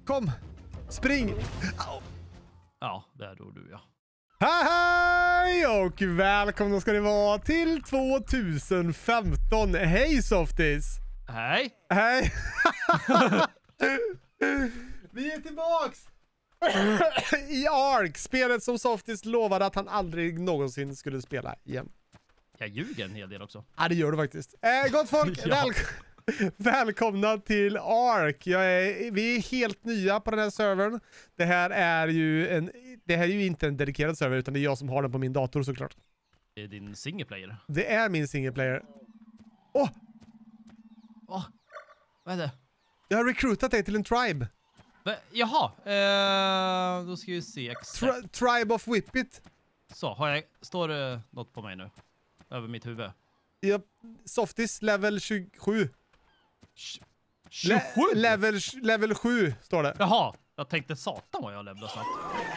Kom! Spring! Au. Ja, där då du, ja. Hej och välkomna ska ni vara till 2015. Hej Softies! Hej! Hej! Vi är tillbaks! I Ark, spelet som Softies lovade att han aldrig någonsin skulle spela igen. Jag ljuger en hel del också. Ja, det gör du faktiskt. Gott folk, Ja. välkomna till Ark. Vi är helt nya på den här servern. Det här är ju inte en dedikerad server, utan det är jag som har den på min dator såklart. Det är din single player. Det är min single player. Åh! Vad är det? Jag har recruitat dig till en tribe. Jaha, då ska vi se exakt. Tribe of Whippet. Så, står det något på mig nu? Över mitt huvud. Yep. Softies level 27. 27? Level 7 står det. Jaha, jag tänkte satan vad jag levlar snabbt.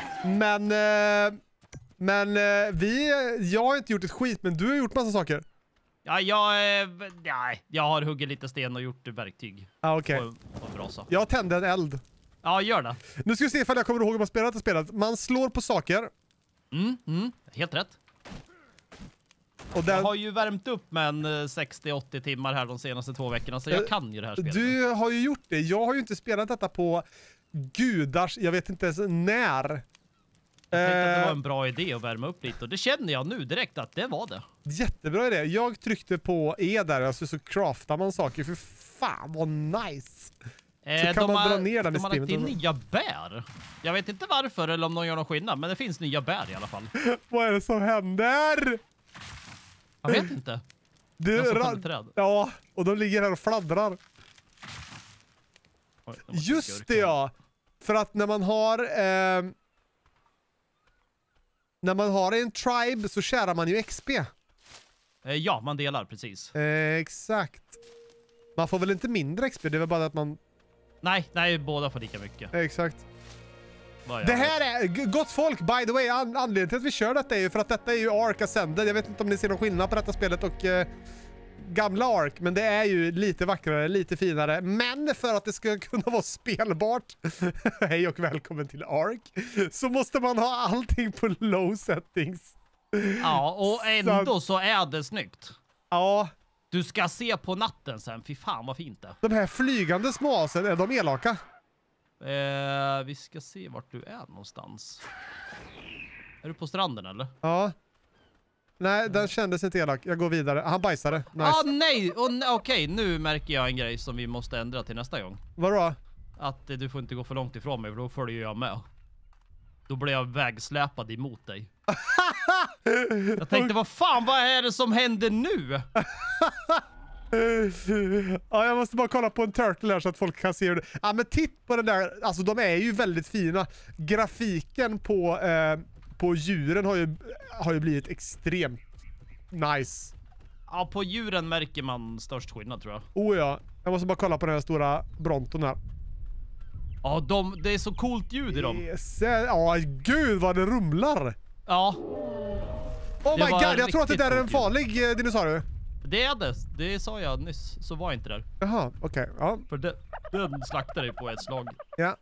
Men jag har inte gjort ett skit, men du har gjort massa saker. Ja, jag har huggit lite sten och gjort verktyg. Ah, okej. På en brasa. Jag tände en eld. Ja, gör det. Nu ska vi se ifall jag kommer ihåg hur man spelar det spelet. Man slår på saker. Helt rätt. Och Jag har ju värmt upp med en 60-80 timmar här de senaste 2 veckorna, så jag kan ju det här spelet. Du har ju gjort det. Jag har ju inte spelat detta på gudars, jag vet inte ens när. Jag tänkte att det var en bra idé att värma upp lite, och det känner jag nu direkt att det var det. Jättebra idé. Jag tryckte på E där, alltså, så craftar man saker. För fan vad nice. Så kan man dra ner den i de har lagt in streamen. nya bär. Jag vet inte varför eller om de gör någon skillnad, men det finns nya bär i alla fall. Vad är det som händer? Jag vet inte. Träd. Ja, och de ligger här och fladdrar. Oj, Just det, ja. För att när man har en tribe så kärar man ju XP. Ja, man delar precis. Exakt. Man får väl inte mindre XP, det är väl bara att man... Nej, båda får lika mycket. Exakt. Det här är, gott folk, by the way, anledningen till att vi kör detta är ju för att detta är ju Ark Ascended. Jag vet inte om ni ser någon skillnad på detta spelet och gamla Ark, men det är ju lite vackrare, lite finare. Men för att det ska kunna vara spelbart, hej och välkommen till Ark, så måste man ha allting på low settings. Ja, och ändå så är det snyggt. Ja. Du ska se på natten sen, fy fan vad fint det. De här flygande småasen, är de elaka? Vi ska se vart du är någonstans. Är du på stranden eller? Ja. Nej, den kändes inte elak. Jag går vidare. Han bajsade. Nice. Nej! Okej, nu märker jag en grej som vi måste ändra till nästa gång. Vadå? Att du får inte gå för långt ifrån mig, för då följer jag med. Då blir jag vägsläpad emot dig. Jag tänkte, vad är det som händer nu? Ja, jag måste bara kolla på en turtle här så att folk kan se det. Ja, men titt på den där. Alltså, de är ju väldigt fina. Grafiken på djuren har ju blivit extremt nice. Ja, på djuren märker man störst skillnad, tror jag. Oh ja, jag måste bara kolla på den här stora bronton här. Ja, det är så coolt ljud i dem. Yes. Ja, gud vad det rumlar. Ja. Oh my god, jag tror att det där är en coolt farlig dinosaurie. Det är det. Det sa jag nyss, så var inte där. Jaha, okej. Ja. För den slaktar dig på ett slag. Ja.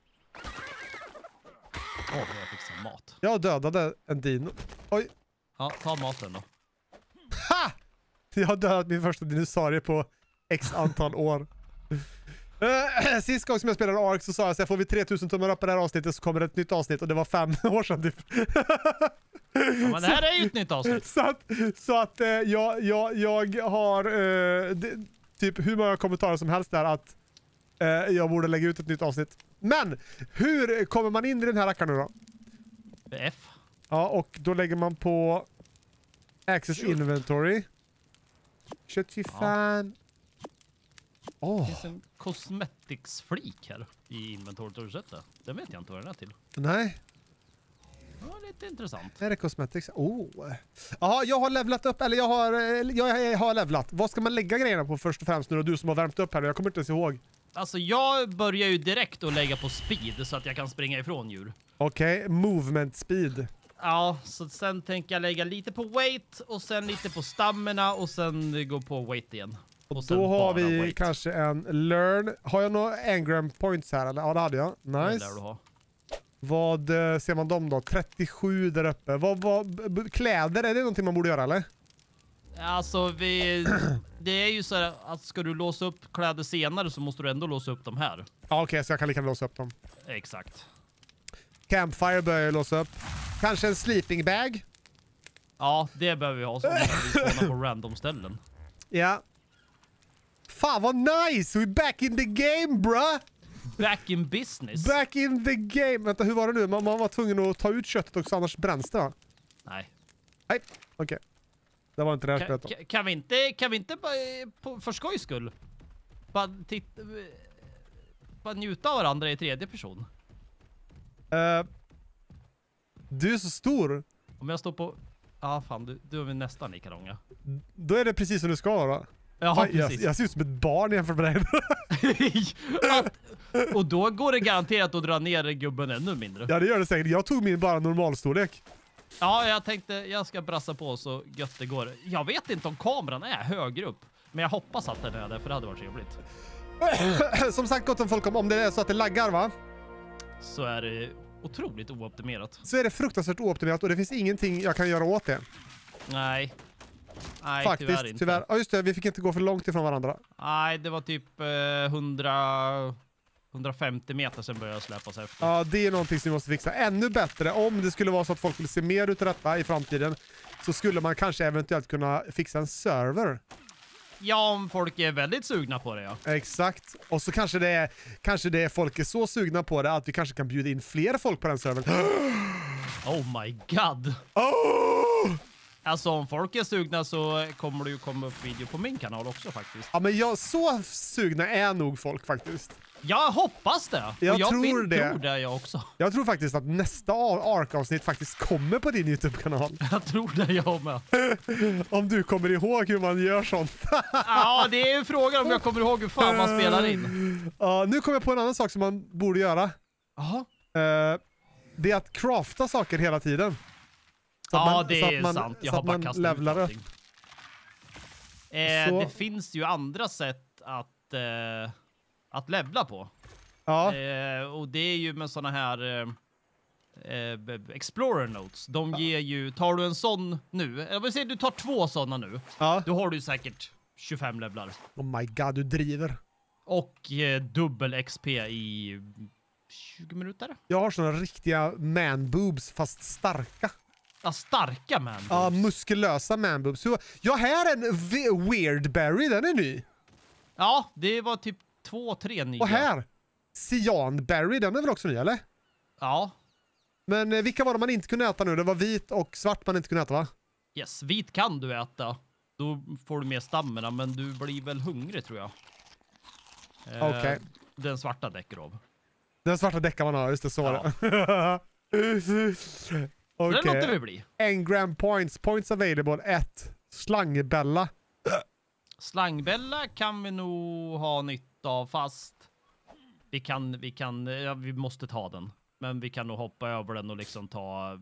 Jag fick some mat. Jag dödade en dino. Oj. Ja, ta maten då. Ha! Jag har dödat min första dinosaurie på x antal år. Sist gång som jag spelade Ark så sa jag att får vi 3000 tummar upp på det här avsnittet så kommer det ett nytt avsnitt, och det var 5 år sedan typ. Ja, men det här är ju ett nytt avsnitt. Så att jag har typ hur många kommentarer som helst där att jag borde lägga ut ett nytt avsnitt. Men hur kommer man in i den här rackaren nu då? F. Ja, och då lägger man på Access Inventory. Shit, fy fan. Det finns en cosmetics-flik här i inventoriet. Har du sett det? Den vet jag inte vad den är till. Nej. Ja, lite intressant. Är det cosmetics? Jaha, jag har levlat upp, eller jag har levlat. Vad ska man lägga grejerna på först och främst nu då, du som har värmt upp här? Jag kommer inte ens ihåg. Alltså, jag börjar ju direkt att lägga på speed så att jag kan springa ifrån djur. Okej, movement speed. Ja, så sen tänker jag lägga lite på weight och sen lite på stamina och sen gå på weight igen. Och sen Då har bara vi wait. kanske en learn. Har jag några engram points här eller? Ja, det hade jag. Det lär Nice. du ha. Vad ser man dem då? 37 där uppe. Kläder, är det någonting man borde göra eller? Alltså det är ju så här att ska du låsa upp kläder senare så måste du ändå låsa upp de här. Ja, okej, så jag kan lika gärna låsa upp dem. Exakt. Campfire börjar jag låsa upp. Kanske en sleeping bag. Ja, det behöver vi ha så vi spånar på random ställen. Ja. Fan vad nice! We're back in the game, bruh! Back in business. Back in the game! Vänta, hur var det nu? Man var tvungen att ta ut köttet också, annars bränns det va? Nej. Nej, okej. Det var inte det här spelet då. Kan vi inte bara, för skojs skull bara njuta av varandra i tredje person? Du är så stor. Om jag står på... Ja, fan, du är väl nästan lika långa. Då är det precis som du ska vara. Ja, Fan, precis. jag ser ut som ett barn jämfört med dig. Och då går det garanterat att dra ner gubben ännu mindre. Ja, det gör det säkert. Jag tog min bara normalstorlek. Ja, jag tänkte jag ska brassa på så gött det går. Jag vet inte om kameran är högre upp. Men jag hoppas att den är det, för det hade varit trevligt. Som sagt, gott om folk, om det är så att det laggar va? Så är det otroligt ooptimerat. Så är det fruktansvärt ooptimerat och det finns ingenting jag kan göra åt det. Nej. Nej, faktiskt, tyvärr inte. tyvärr. Ja just det, vi fick inte gå för långt ifrån varandra. Nej, det var typ 150 meter sen började jag släpa sig efter. Ja, det är någonting som vi måste fixa. Ännu bättre, om det skulle vara så att folk vill se mer utav detta i framtiden, så skulle man kanske eventuellt kunna fixa en server. Ja, om folk är väldigt sugna på det, ja. Exakt. Och så kanske det är folk är så sugna på det att vi kanske kan bjuda in fler folk på den servern. Oh my god. Oh! Alltså om folk är sugna så kommer det ju komma upp video på min kanal också faktiskt. Ja, men så sugna är nog folk faktiskt. Jag hoppas det. Jag tror tror det jag också. Jag tror faktiskt att nästa Ark-avsnitt faktiskt kommer på din YouTube-kanal. Jag tror det jag med. Om du kommer ihåg hur man gör sånt. Ja, det är ju frågan om jag kommer ihåg hur fan man spelar in. Nu kommer jag på en annan sak som man borde göra. Jaha. Det är att crafta saker hela tiden. Ja, det är sant. Jag har bara kastat ut allting. Det finns ju andra sätt att levla på. Ja. Och det är ju med såna här Explorer Notes. De ger ju, tar du en sån nu, jag vill säga du tar 2 såna nu, då har du säkert 25 levlar. Oh my god, du driver. Och dubbel XP i 20 minuter. Jag har såna riktiga man-boobs fast starka. Ja, starka man-boobs. Ja, muskulösa man-boobs. Jag här är en Weird Berry, den är ny. Ja, det var typ 2-3 nya. Och här, Cyan Berry, den är väl också ny, eller? Ja. Men vilka var det man inte kunde äta nu? Det var vit och svart man inte kunde äta, va? Yes, vit kan du äta. Då får du mer stamina, men du blir väl hungrig tror jag. Okej. Den svarta däcker av. Den svarta däckar man har, just det, så var det. Det låter vi bli. Engram points available 1. Slangbella. Slangbella kan vi nog ha nytta av, fast vi måste ta den. Men vi kan nog hoppa över den och liksom ta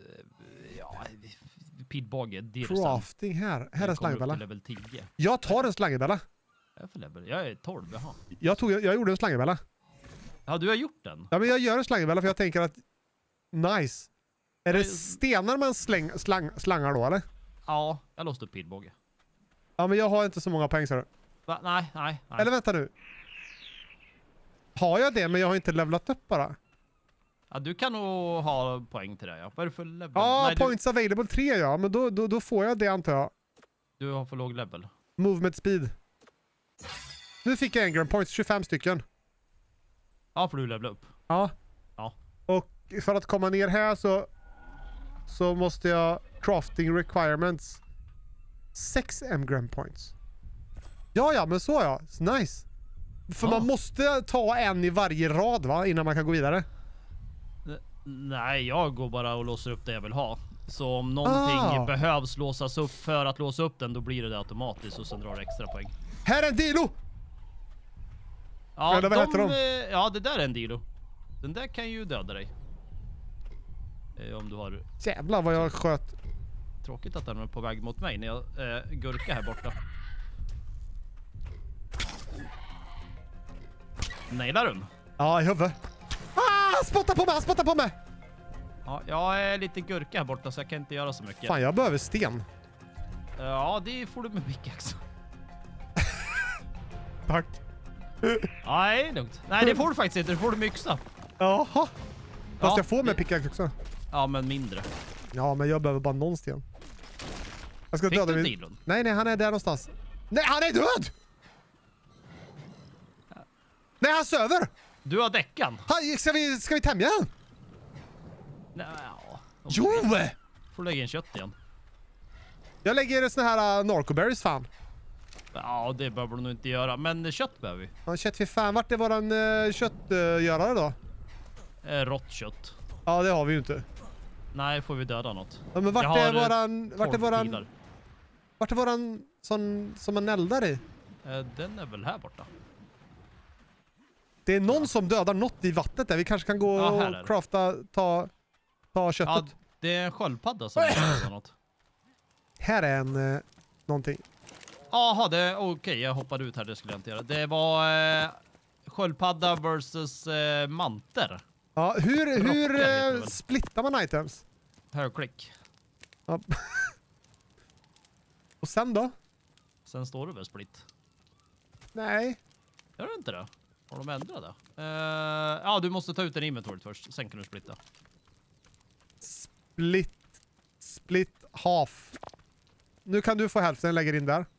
pilbåge. Crafting här. Här är slangbella. Level 10. Jag tar en slangbella. Jag är 12, jaha. Jag gjorde en slangbella. Ja, du har gjort den? Ja, men jag gör en slangbella för jag tänker att nice. Är det stenar man slangar då, eller? Ja, jag låste upp pilbåge. Ja, men jag har inte så många poäng, så. Nej. Eller vänta nu. Har jag det, men jag har inte levlat upp bara. Ja, du kan nog ha poäng till det, ja. Vad är det för level? Ja, Nej, points available 3, ja. Men då får jag det, antar jag. Du har för låg level. Movement speed. Nu fick jag engram points, 25 stycken. Ja, för du levla upp. Ja. Och för att komma ner här så måste jag crafting requirements 6 engram points. Ja, men så ja. Nice. För man måste ta en i varje rad, va? Innan man kan gå vidare. Nej, jag går bara och låser upp det jag vill ha. Så om någonting behövs låsas upp för att låsa upp den, då blir det automatiskt och sen drar det extra poäng. Här är en dilo! Ja, eller vad heter de? Ja, det där är en dilo. Den där kan ju döda dig. Om du har... Jävlar vad jag sköt. Tråkigt att den är på väg mot mig när jag gurkar här borta. Nailar du? Ja, i huvudet. Spotta på mig! Ja, jag är lite gurka här borta så jag kan inte göra så mycket. Fan, jag behöver sten. Ja, det får du med pickaxe. Tack. Nej, lugnt. Nej, det får du faktiskt inte. Det får du med yxa. Jaha. Fast Ja, jag får med pickaxe också. Ja, men mindre. Ja, men jag behöver bara någon sten. Jag ska Fick döda du min... Dilon? Nej, han är där någonstans. Nej, han är död! Nej, han söver! Du har däckan. Ska vi tämja han? Nej, ja. Jo! Får lägga in kött igen. Jag lägger såna här narcoberries, fan. Ja, det behöver du nog inte göra. Men kött behöver vi. Ja, kött för fan. Vart är våran köttgörare då? Rått kött. Ja, det har vi ju inte. Nej, får vi döda något. Ja, men vart är våran sån som man eldar i? Den är väl här borta. Det är någon som dödar något i vattnet där. Vi kanske kan gå och crafta, ta köttet. Ja, det är en sköldpadda som dödar något. Här är en någonting. Jaha, det är okej. Jag hoppade ut här, det skulle jag inte göra. Det var sköldpadda versus manter. Ja, hur splittar man items? Högerklick. Ja. Och sen då? Sen står det väl split. Nej. Gör det inte det? Har de ändrat det? Ja, du måste ta ut en inventory först. Sen kan du splitta. Split half. Nu kan du få hälften, lägger in där.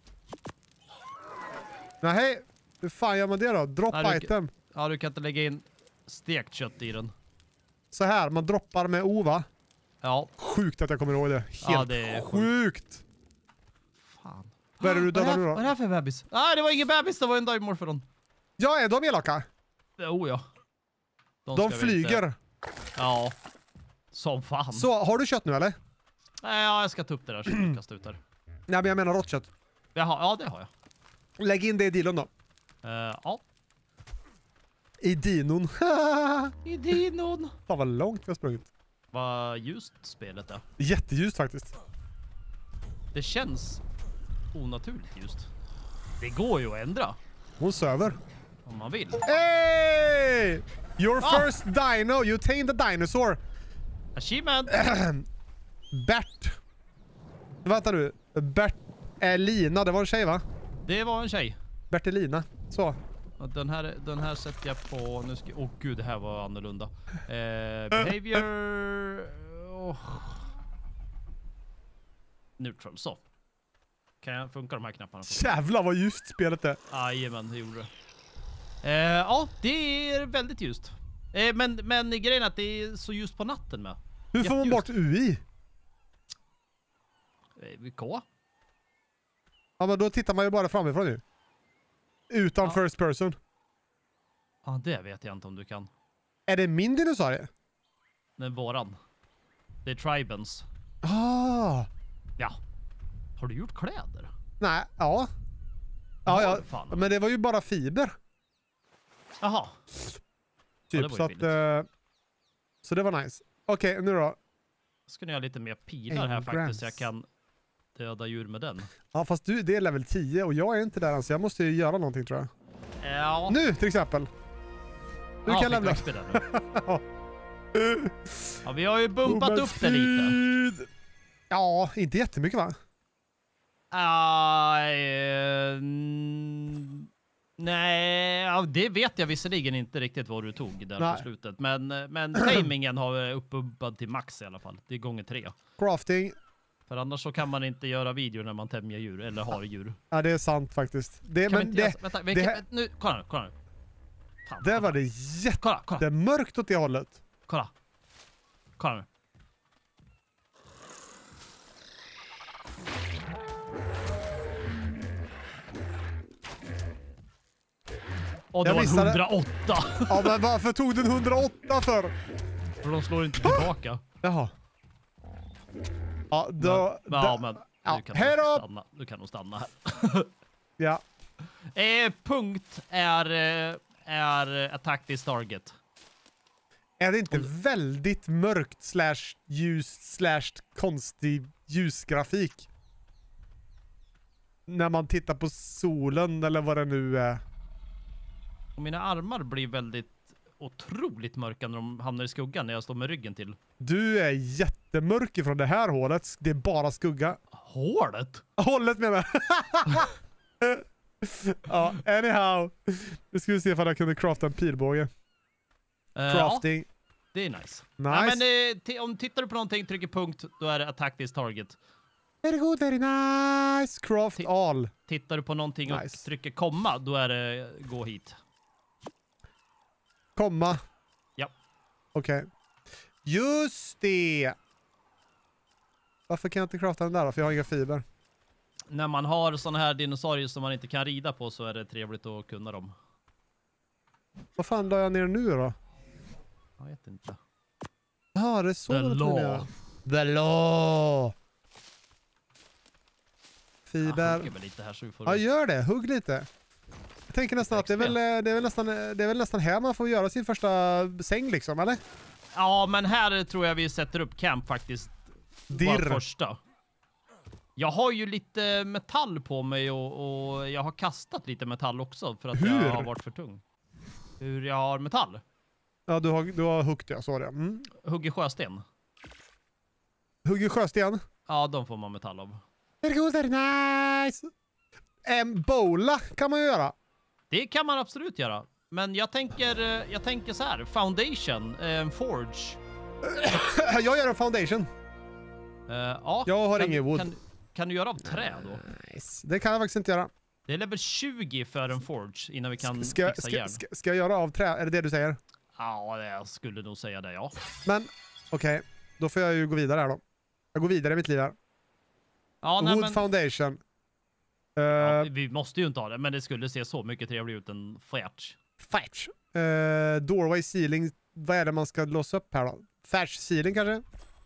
Nej, hur fan gör man det då? Drop item. Ja, du kan inte lägga in stekt kött i den. Så här, man droppar med O, va? Ja. Sjukt att jag kommer ihåg det. Helt ja, det är sjukt. Fan. Vad är det du dödar nu då? Vad är det här för bebis? Nej, det var ingen bebis, det var en Dimorphodon. Ja, är de elaka? Oh ja. De flyger. Inte... Ja. Som fan. Så, har du kött nu eller? Nej, ja, jag ska ta upp det där så du kastar ut där. Nej, men jag menar rått kött. Jaha, ja, det har jag. Lägg in det i dilon då. Ja. I dinon. I dinon. Fan vad långt vi har sprungit. Vad ljust spelet är. Jätteljust faktiskt. Det känns onaturligt ljust. Det går ju att ändra. Hon söver. Om man vill. Hey! Your first dino. You tamed a dinosaur. Achievement. Bert. Vänta nu. Bert Lina. Det var en tjej, va? Det var en tjej. Bertelina. Så. Den här sätter jag på... Nu ska... Åh gud, det här var annorlunda. Behavior... Neutral, så. Funkar de här knapparna? Jävlar vad ljust spelet är. Jajamän, det gjorde det. Ja, det är väldigt ljust. Men grejen är att det är så ljust på natten med. Hur får man bort UI? K? Ja, men då tittar man ju bara framifrån nu. Utan first person. Ja, det vet jag inte om du kan. Är det min dinosaurie? Det är våran. Det är Tribens. Ah. Ja. Har du gjort kläder? Nej, ja. Ja, men det var ju bara fiber. Jaha. Typ, så att... så det var nice. Okej, nu då. Ska ni ha lite mer pilar här faktiskt, så jag kan döda djur med den. Ja, fast det är level 10 och jag är inte där än, så jag måste ju göra någonting, tror jag. Ja. Nu, till exempel. Nu kan jag lämna. Ja, vi har ju bumpat upp det lite. Ja, inte jättemycket, va? Nej, det vet jag visserligen inte riktigt vad du tog där på slutet. Men timingen har uppbumpad till max i alla fall. Det är gånger 3. Crafting. För annars så kan man inte göra video när man tämjer djur eller har djur. Ja, det är sant faktiskt. Nu, kolla nu. Fan, där var det jättemörkt åt det hållet. Kolla nu. Och det var 108. Ja, men varför tog den 108 för? För de slår inte tillbaka. Jaha. Ja, då... Men du kan nog stanna här. Ja. Punkt är attack this target. Är det inte väldigt mörkt / ljust / konstig ljusgrafik? När man tittar på solen eller vad det nu är. Och mina armar blir väldigt otroligt mörka när de hamnar i skuggan när jag står med ryggen till. Du är jättemörk ifrån det här hålet. Det är bara skugga. Hålet? Hållet menar jag. Ja, anyhow. Nu ska vi se om jag kunde crafta en pilbåge. Crafting. Ja, det är nice. Nice. Ja, men om tittar du på någonting, trycker punkt, då är det attack this target. Very good, very nice. Craft all. Tittar du på någonting och Nice. trycker komma, då är det gå hit. Komma. Ja. Okej. Just det. Varför kan jag inte crafta den där då? För jag har inga fiber. När man har såna här dinosaurier som man inte kan rida på så är det trevligt att kunna dem. Vad fan la jag ner nu då? Jag vet inte. Ja, det är så. The det law. ner. The law. Fiber. Jag hugger väl lite här så vi får... Ja, gör det. Hugg lite. Jag tänker nästan att det är väl nästan här man får göra sin första säng liksom, eller? Ja, men här tror jag vi sätter upp camp faktiskt. Dirr. Var första. Jag har ju lite metall på mig och jag har kastat lite metall också för att jag har varit för tung. Hur jag har metall? Ja, du har huggt det, så det. Mm. Hugger sjösten. Hugger sjösten. Ja, de får man metall av. Very good, very nice. Bowla kan man ju göra. Det kan man absolut göra. Men jag tänker så här. Foundation, forge. Jag gör en foundation. Ja, Jag har ingen wood. Kan du göra av trä då? Nice. Det kan jag faktiskt inte göra. Det är level 20 för en forge innan vi kan Ska fixa järn. jag göra av trä? Är det du säger? Ja, jag skulle nog säga det, ja. Men, okej. Då får jag ju gå vidare här då. Jag går vidare i mitt liv här. Ja, Wood foundation. Ja, vi måste ju inte ha det, men det skulle se så mycket trevligt ut än Thatch. Thatch. Doorway ceiling. Vad är det man ska låsa upp här då? Thatch ceiling kanske?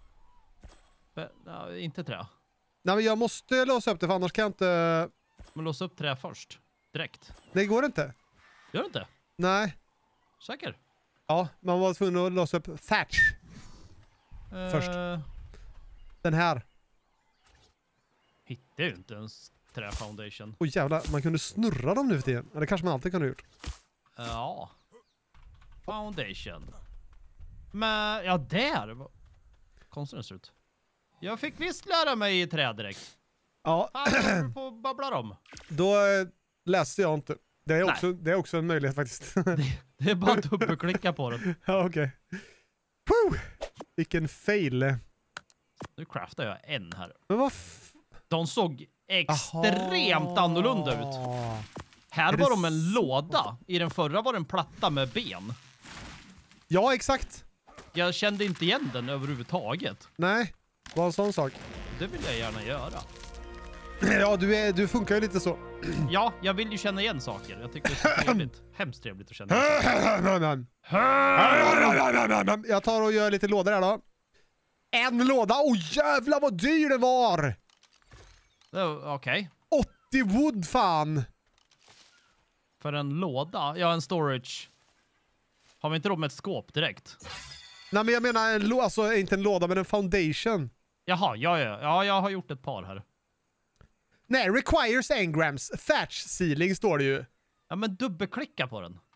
Ja, inte trä. Nej, men jag måste låsa upp det för annars kan jag inte... Men låsa upp trä först. Direkt. Det går inte. Gör det inte? Nej. Säker? Ja, man var tvungen att låsa upp thatch. Först. Den här. Hittar ju inte ens trä foundation. Oj jävlar, man kunde snurra dem nu för tiden. Ja, det kanske man alltid kunde ha gjort. Ja. Foundation. Men, ja där. Konstigt det ser ut. Jag fick visst lära mig i trä direkt. Ja. Fan, jag håller på att babbla om. Då läste jag inte. Det är också en möjlighet faktiskt. Det är bara att dubbelklicka på den. Ja, okej. Okay. Vilken fail. Nu craftar jag en här. Men vad de såg extremt annorlunda ut. Här var de en låda. I den förra var den platta med ben. Ja, exakt. Jag kände inte igen den överhuvudtaget. Nej, det var en sån sak. Det vill jag gärna göra. Ja, du funkar ju lite så. Ja, jag vill ju känna igen saker. Jag tycker det är så trevligt. Hemskt trevligt att känna igen saker. Jag tar och gör lite lådor här då. En låda. Jävlar vad dyr det var. Okej. 80 wood fan. För en låda? Ja, en storage. Har vi inte råd med ett skåp direkt? Nej, men jag menar alltså inte en låda men en foundation. Jaha, ja, jag har gjort ett par här. Nej, requires engrams. Thatch ceiling står det ju. Ja, men dubbelklicka på den.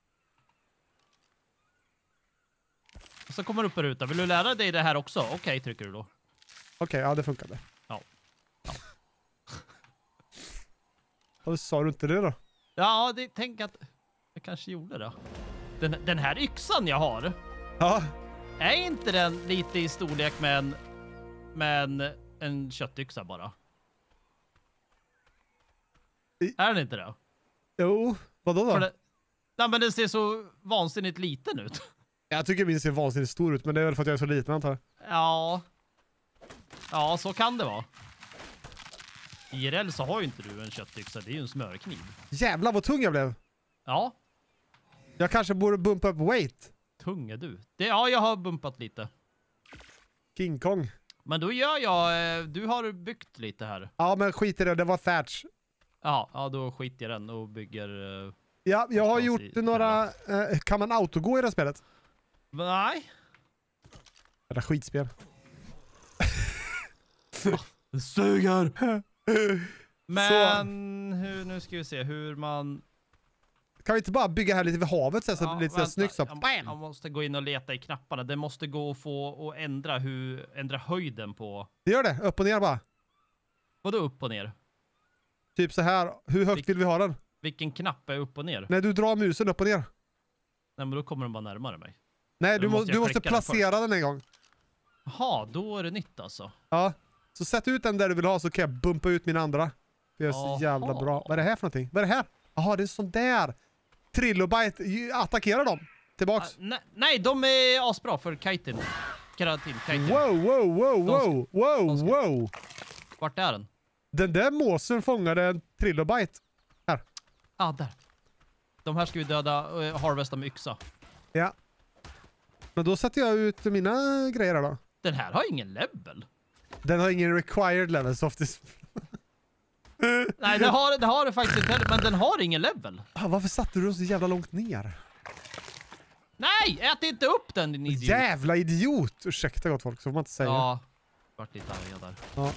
Och så kommer upp en ruta. Vill du lära dig det här också? Okej, trycker du då. Okej, ja det funkade. Ja. Vad sa du inte det då? Ja, tänk att jag kanske gjorde det. Den här yxan jag har. Ja. Är inte den lite i storlek med en köttyxa bara? Är den inte det? Jo, vadå då? Nej, men den ser så vansinnigt liten ut. Jag tycker min ser vansinnigt stor ut, men det är väl för att jag är så liten antar jag. Ja, så kan det vara. IRL så har ju inte du en köttyxa, det är ju en smörkniv. Jävlar vad tung jag blev. Ja. Jag kanske borde bumpa upp weight. Tung är du. Ja, jag har bumpat lite. King Kong. Men då gör jag... Du har byggt lite här. Ja, men skit i det. Det var thatch. Ja, då skiter jag den och bygger... Ja, jag har gjort några... kan man autogå i det här spelet? Nej. Det är skitspel. Det suger! Men nu ska vi se hur man... Kan vi inte bara bygga här lite vid havet så det blir lite snyggt så? Jag måste gå in och leta i knapparna. Det måste gå att få och ändra höjden på. Det gör det, upp och ner bara. Vadå upp och ner? Typ så här. Hur högt vill vi ha den? Vilken knapp är upp och ner? Nej, du drar musen upp och ner. Nej, men då kommer den bara närmare mig. Nej, du måste placera den en gång. Jaha, då är det nytt alltså. Ja, så sätt ut den där du vill ha så kan jag bumpa ut mina andra. Det är så jävla bra. Vad är det här för någonting? Vad är det här? Jaha, det är sån där. Trilobite, attackera dem. Tillbaks. Nej, de är asbra för kiten. Kiten. Wow. Vart är den? Den där måsen fångade en trilobite. Här. Där. De här ska vi döda och harvesta med yxa. Ja. Men då sätter jag ut mina grejer här då. Den här har ingen level. Den har ingen required level, Softis. Nej, det har det faktiskt inte, men den har ingen level. Varför satte du den så jävla långt ner? Nej, ät inte upp den, din idiot. Jävla idiot! Ursäkta gott folk, så får man inte säga. Ja, vart lite arga där. Ja.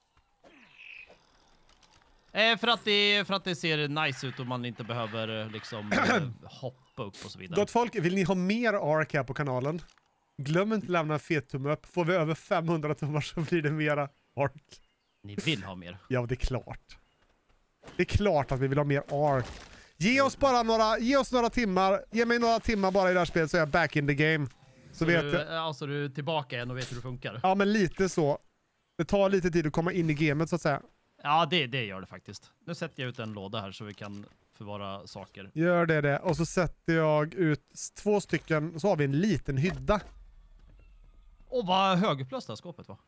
För att det ser nice ut och man inte behöver liksom hoppa upp och så vidare. Gott folk, vill ni ha mer ark här på kanalen? Glöm inte lämna en fet tumme upp. Får vi över 500 tummar så blir det mera ark. Ni vill ha mer? Ja, det är klart. Det är klart att vi vill ha mer ark. Ge oss några timmar. Ge mig några timmar bara i det här spelet så är jag back in the game. Så vet jag. Alltså du är tillbaka igen och vet hur det funkar. Ja, men lite så. Det tar lite tid att komma in i gamet så att säga. Ja, det gör det faktiskt. Nu sätter jag ut en låda här så vi kan förvara saker. Gör det. Och så sätter jag ut 2 stycken, så har vi en liten hydda. Och vad högupplöst det här skåpet var.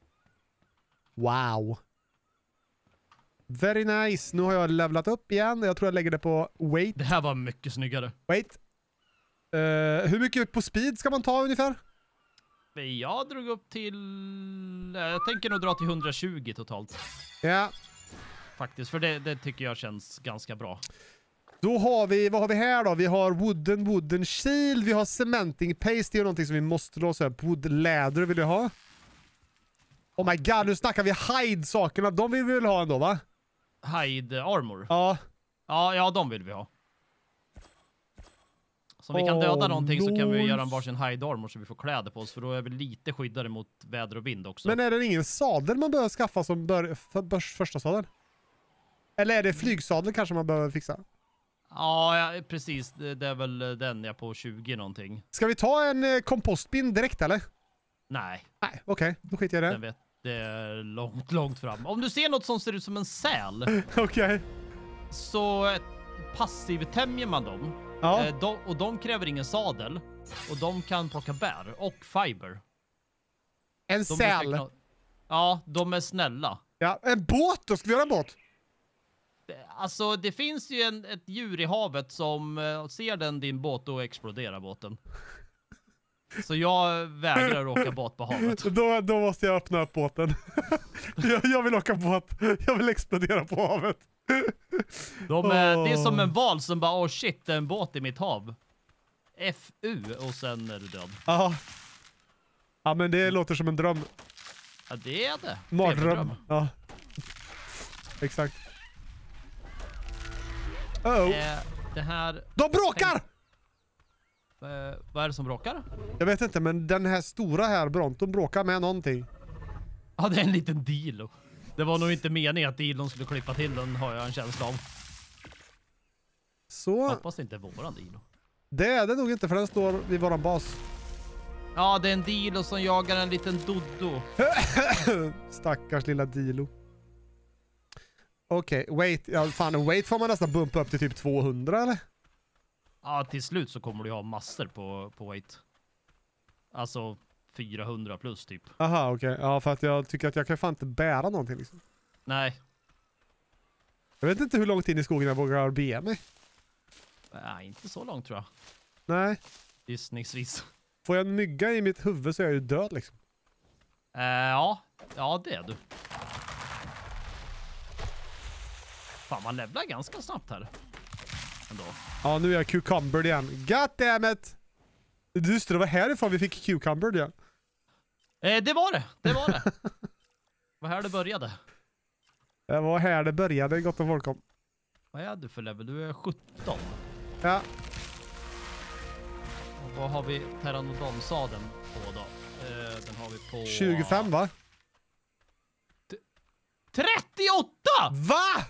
Wow. Very nice. Nu har jag levlat upp igen. Jag tror jag lägger det på weight. Det här var mycket snyggare. Wait. Hur mycket på speed ska man ta ungefär? Jag drog upp till... Jag tänker nog dra till 120 totalt. Ja. Faktiskt, för det tycker jag känns ganska bra. Då har vi, vad har vi här då? Vi har wooden shield, vi har cementing paste, det är någonting som vi måste låsa upp. Wood leather vill jag ha. Oh my god, nu snackar vi hide-sakerna. De vill vi väl ha ändå, va? Hide armor? Ja. Ja, de vill vi ha. Så om vi kan döda någonting så kan vi göra en varsin hide armor så vi får kläder på oss. För då är vi lite skyddade mot väder och vind också. Men är det ingen sadel man behöver skaffa som första sadel? Eller är det flygsadel kanske man behöver fixa? Ja, precis. Det är väl den jag på 20 någonting. Ska vi ta en kompostbin direkt eller? Nej. Nej, okej. Då skiter jag i det. Det är långt fram. Om du ser något som ser ut som en säl. Okej. Så passiv tämjer man dem. Ja. Och de kräver ingen sadel. Och de kan plocka bär och fiber. En säl? Ja, de är snälla. Ja, en båt då? Ska vi göra en båt? Alltså, det finns ju ett djur i havet som ser din båt och exploderar båten. Så jag vägrar åka båt på havet. Då måste jag öppna upp båten. jag vill åka båt. Jag vill explodera på havet. Det är som en val som bara, oh shit, det är en båt i mitt hav. FU och sen är du död. Ja, men det låter som en dröm. Ja, det är det. Mardröm. Ja. Exakt. Det här... De bråkar! Vad är det som bråkar? Jag vet inte, men den här stora här, Bronton, bråkar med någonting. Ja, det är en liten dilo. Det var nog inte meningen att dilon skulle klippa till den, har jag en känsla av. Så. Jag hoppas det inte är våran dilo. Det är det nog inte, för den står vid våran bas. Ja, det är en dilo som jagar en liten doddo. Stackars lilla dilo. Okej, wait. Ja, fan, wait får man nästan bumpa upp till typ 200, eller? Ja, till slut så kommer du ha massor på wait. Alltså 400 plus typ. Aha, okej. Ja, för att jag tycker att jag kan fan inte bära någonting liksom. Nej. Jag vet inte hur långt in i skogen jag vågar be mig. Nej, inte så långt tror jag. Nej. Gissningsvis. Får jag en mygga i mitt huvud så är jag ju död liksom. Ja, det är du. Fan, man levlar ganska snabbt här. Ändå. Ja, nu är jag cucumbered igen. Goddammit! Just det var härifrån vi fick cucumbered igen. Det var det. Vad här det började. Det var här det började, gott om folk om. Vad är du för level? Du är 17. Ja. Och vad har vi Pteranodon-sadeln på då? Den har vi på... 25 va? 38! Va?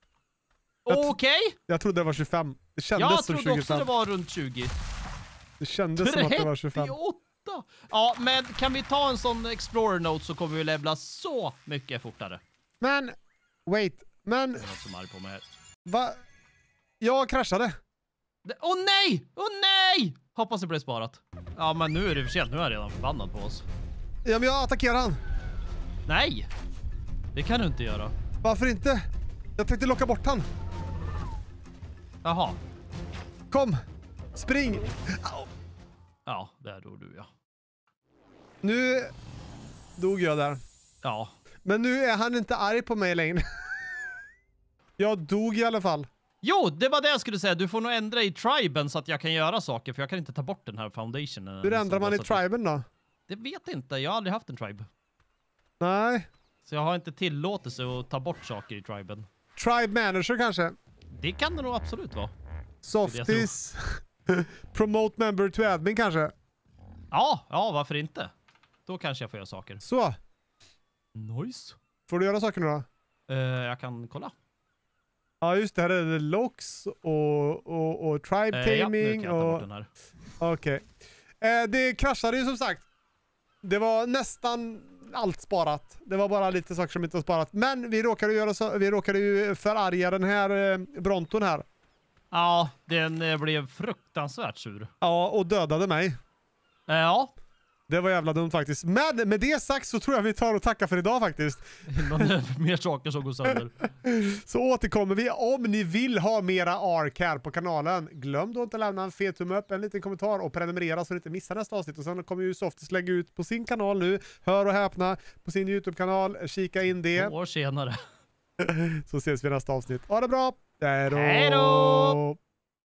Okej. Jag trodde det var 25. Det kändes Jag som trodde 25. också det var runt 20. Det kändes som att det var 25. 38! Ja, men kan vi ta en sån Explorer Note så kommer vi levla så mycket fortare. Men, wait. Men, Det är något som är arg på mig här. va? Jag kraschade. Åh nej! Åh nej! Hoppas det blev sparat. Ja, men nu är det för sent. Nu är jag redan förbannad på oss. Ja, men jag attackerar han. Nej! Det kan du inte göra. Varför inte? Jag tänkte locka bort han. Jaha. Kom. Spring. Au. Ja, där dog du ja. Nu dog jag där. Ja. Men nu är han inte arg på mig längre. Jag dog i alla fall. Jo, det var det jag skulle säga. Du får nog ändra i triben så att jag kan göra saker. För jag kan inte ta bort den här foundationen. Hur ändrar man i triben då? Det vet inte. Jag har aldrig haft en tribe. Nej. Så jag har inte tillåtelse att ta bort saker i triben. Tribe manager kanske? Det kan det nog absolut vara. Softies. Promote member to admin kanske? Ja, varför inte? Då kanske jag får göra saker. Så. Nice. Får du göra saker nu då? Jag kan kolla. Ja just det, här är det Locks och Tribe Ja, nu Taming kan jag ta bort och... den här. Okej. Det kraschade ju som sagt. Det var nästan allt sparat. Det var bara lite saker som inte var sparat. Men vi råkade ju förarga den här Bronton här. Ja, den blev fruktansvärt sur. Ja, och dödade mig. Ja. Det var jävla dumt faktiskt. Men med det sagt så tror jag vi tar och tackar för idag faktiskt. Mer saker som går sönder. Så återkommer vi om ni vill ha mera ARK här på kanalen. Glöm då inte att lämna en fet tumme upp, en liten kommentar och prenumerera så ni inte missar nästa avsnitt. Och sen kommer ju Softies lägga ut på sin kanal nu. Hör och häpna på sin YouTube-kanal. Kika in det. 2 år senare. Så ses vi i nästa avsnitt. Ha det bra! Hej då!